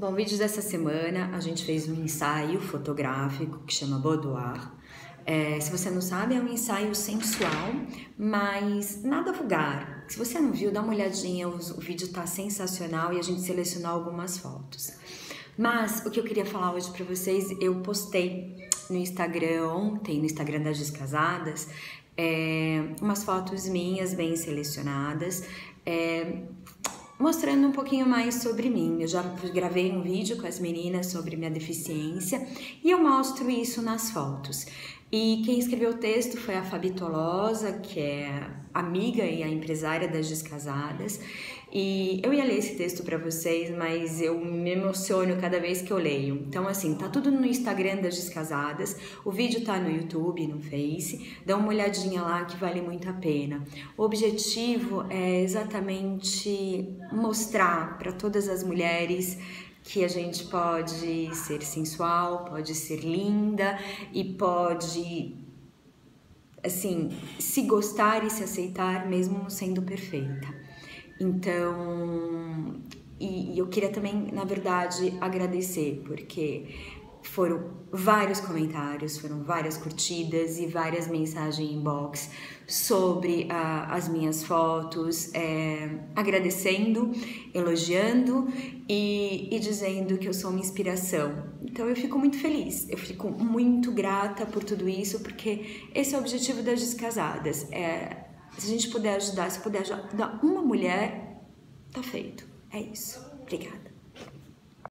Bom, vídeos dessa semana a gente fez um ensaio fotográfico que chama Boudoir. Se você não sabe, é um ensaio sensual, mas nada vulgar. Se você não viu, dá uma olhadinha, o vídeo tá sensacional e a gente selecionou algumas fotos. Mas o que eu queria falar hoje pra vocês, eu postei no Instagram ontem, no Instagram das Descasadas, umas fotos minhas bem selecionadas, mostrando um pouquinho mais sobre mim. Eu já gravei um vídeo com as meninas sobre minha deficiência e eu mostro isso nas fotos. E quem escreveu o texto foi a Fabi Tolosa, que é amiga e a empresária das Descasadas. E eu ia ler esse texto para vocês, mas eu me emociono cada vez que eu leio. Então, assim, tá tudo no Instagram das Descasadas, o vídeo tá no YouTube, no Face, dá uma olhadinha lá que vale muito a pena. O objetivo é exatamente mostrar para todas as mulheres que a gente pode ser sensual, pode ser linda e pode, assim, se gostar e se aceitar mesmo sendo perfeita. Então, eu queria também, na verdade, agradecer, porque foram vários comentários, foram várias curtidas e várias mensagens inbox sobre as minhas fotos, agradecendo, elogiando e dizendo que eu sou uma inspiração. Então eu fico muito feliz, eu fico muito grata por tudo isso, porque esse é o objetivo das Descasadas. Se a gente puder ajudar, se puder ajudar uma mulher, tá feito. É isso. Obrigada.